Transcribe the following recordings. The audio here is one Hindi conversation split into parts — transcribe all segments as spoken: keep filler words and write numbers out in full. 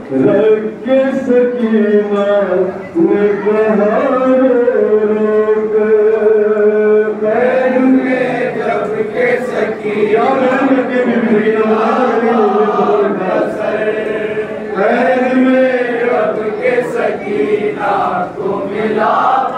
रख के सकीना ने कहा रोक पैर में जब के सकीना पैर में जब के सकीना को मिला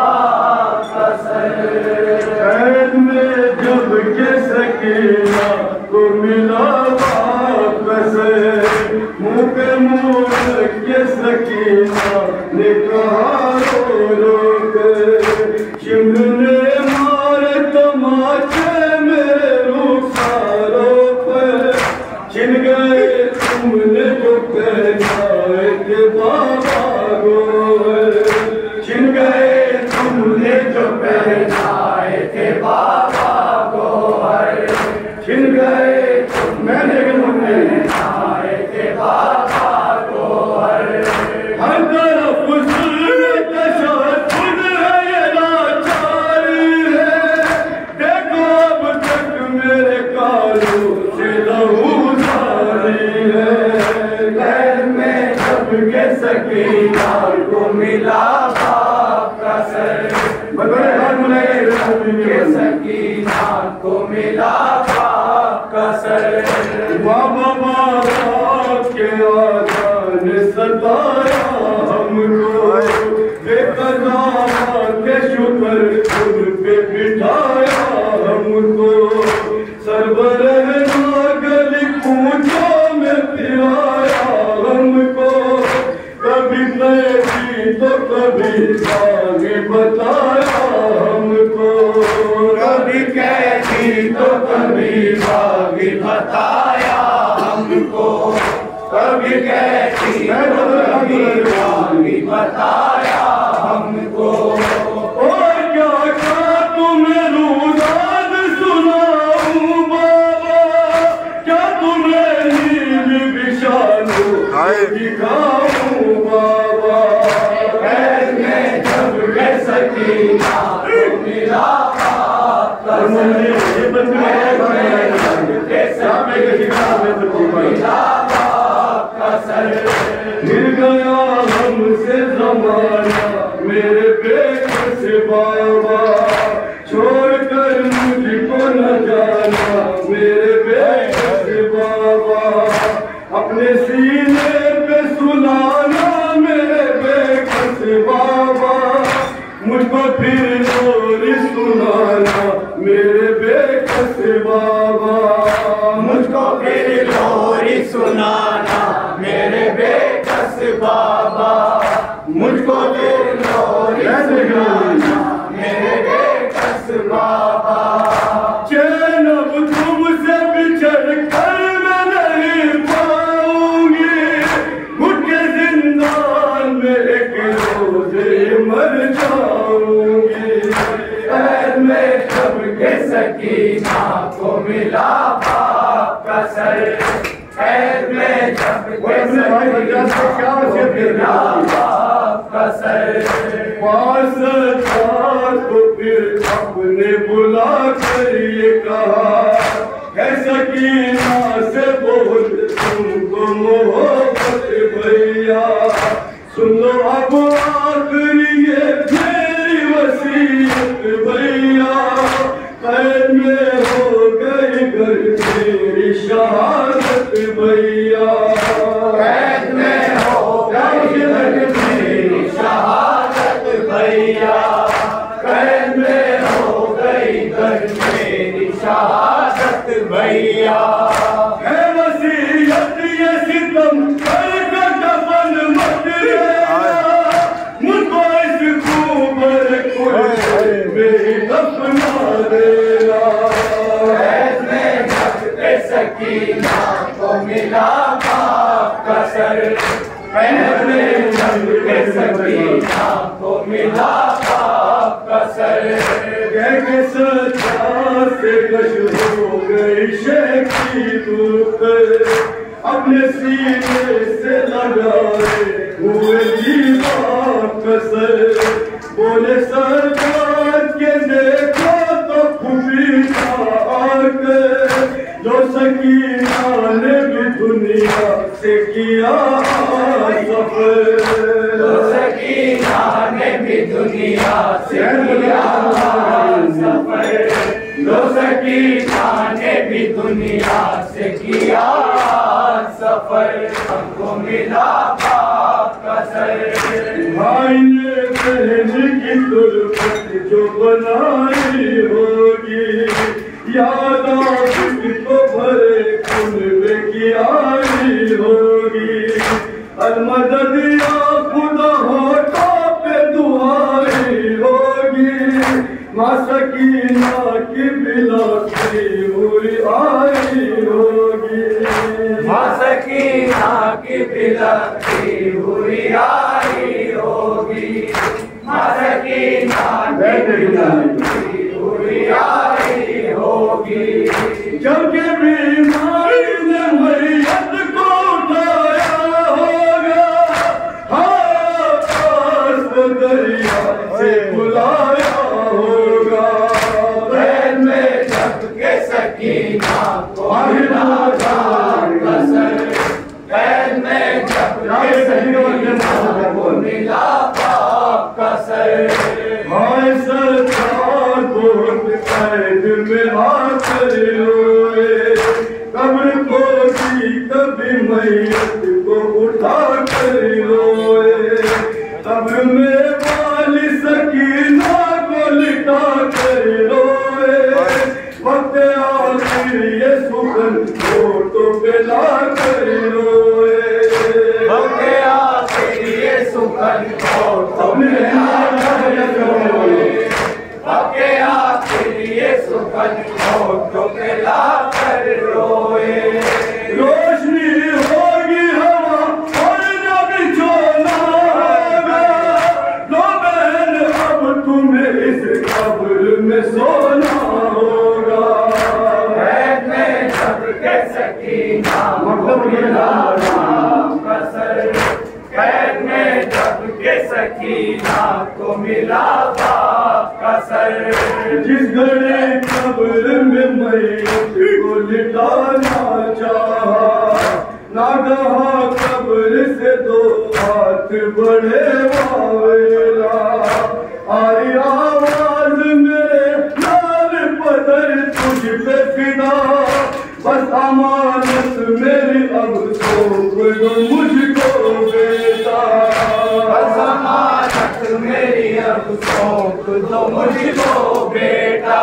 पैर में जब के सकीना को मिला वापस मुँह पे मुँह के सकीना ने कहा रोक शिमले मारे तमाचे मेरे रुखसारों पर छिन गए तुमने जो पहनाए थे बाबा गोर छिन गए तुमने जो पहनाए थे बाबा गोर छिन गए मैंने पहनाए थे बाबा गोर हर तरफ जुल्म तशद्दुद है ये लाचार है देखो अब तक मेरे कानों से लहू जारी है पैर में जब के सकीना को मिला बाप का सर के सकीना को मिला बाप का सर बाबा बाबा के आजान सताया हमको बेकदा के शुक्र खुद पे बिठाया हमको सरवर गली पूछो में पिलाया हमको कभी कैदी तो कभी आगे बताया हमको कभी कैदी तो कभी आगे बताया हमको कभी कैदी तो कभी आगे बताया हमको और क्या क्या तुम्हें रुदाद सुनाऊं बाबा क्या तुम्हें नींद बिछाऊं दिखाऊं बाबा पैर में जब के सकीना को मिला पैर में जब के सकीना को मिला मिल गया हमसे जमाना मेरे बेकस बाबा छोड़कर मुझको न जाना मेरे बेकस बाबा अपने सीने पे सुलाना मेरे बेकस बाबा मुझको फिर लोरी सुनाना मेरे बेकस बाबा मुझको फिर लोरी सुनाना मेरे बेकस बाबा मुझको फिर लोरी सुनाना मेरे बेकस बाबा चैन अब तुमसे बिछड़ कर मैं नहीं पाऊंगी घुट के जिंदान में एक रोज मर जाऊंगी पैर में जब के सकीना को मिला बाप का सर पैर में जब के सकीना को मिला बाप का सर पास था तो फिर अपने बुला कर ये कहा है सकीना से बोल तुमको मोहब्बत भैया सुन लो अब आखिरी ये मेरी वसीयत भैया पैर में हो गई घर मेरी शहादत भैया पैर में हो गई घर मेरी शहादत भैया पैर में हो गई घर मेरी शहादत भैया है वसीयत ये सितम कर दफन मत मुझको इस खूबर में दफना देना पैर में जब के सकीना को मिला बाप का सर पैर में जब के सकीना को मिला बाप का सर कह के सच्चा से कश हो गई शेख की धूप अपने सीने से लगाए हुए दीवार कसर बोले सरकार के देखो तो खुफी आकर जो सकीना ने भी दुनिया से किया सफर, तो सकीना ने भी दुनिया से किया सफर, तो सकीना ने भी दुनिया से किया सफर, हमको मिला बाप का सर। भाई ने बहन की तुरफत जो बनाई होगी, याद आपकी तो भरे कुनबे की आई होगी। अलमदद या खुदा होठों पे दुआई होगी, माँ सकीना की बिलाती हुई आई होगी, माँ सकीना की बिलाती हुई आई होगी, माँ सकीना की बिलाती हुई आई होगी। जबकि बीमारी ने मैयत को उठाया होगा, हाथ को दरिया से बुलाया होगा। बैल में जब के सकीना को मिला बाप का सर, बैल में जब के सकीना को मिला बाप का सर। हाय सरकार बहुत कैद में आकर रोए, कब्र को भी कभी मैयत को उठा कर रोए, कब्र में वाली सकीना को लिटा कर रोए। वक्त आखिर ये सुगन फोटो पे ला कर रोए, वक्त आखिर ये सुगन फोटो पे ला कर रोए, वक्त आखिर ये सुगन फोटो पे ला कर रोए। रोशनी होगी हवा और न बिछोना होगा, लो बहन अब तुम्हें इस कब्र में सोना होगा। बैल में जब के सकीना को मिला बाप का सर, बैल में जब के सकीना को मिला बाप का सर। जिस घड़ी कब्र में मैयत को लिटाना चाहा, नागहा कब्र से दो हाथ बढ़े वावेला, आई आवाज मेरे लाल पदर तुझ पे फिदा, बस अमानत मेरी अब सौंप दो मुझको बेटा, बस अमानत मेरी अब सौंप दो मुझको बेटा,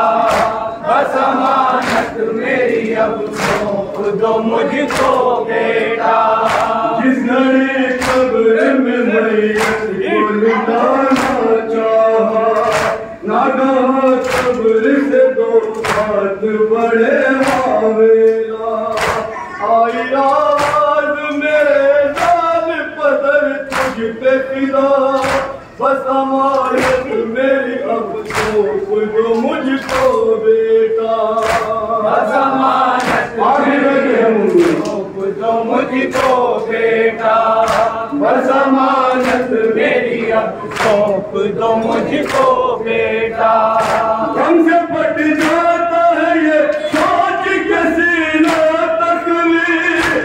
बस अमानत मेरी अब सौंप दो मुझको बेटा। जिस घड़ी कब्र में मैयत को लिटाना चाहा, नागहा कब्र से दो हाथ बढ़े आवेला, आई आवाज मेरे लाल पदर तुझ पे फिदा, बस अमानत मेरी अब सौंप दो मुझको बेटा, बस अमानत मेरी सौंप दो मुझको बेटा, बस अमानत मेरी अब सौंप दो मुझको बेटा। हमसे पट जाता है ये सोच के सीना तकवीर,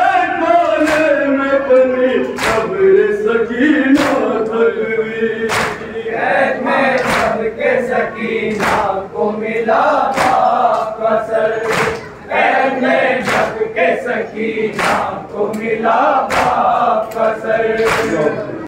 खाने में बनी कब्र सकीना तकवीर। कैद में जब के सकीना को मिला बाप का सर, कैद में जब के सकीना को मिला बाप का सर।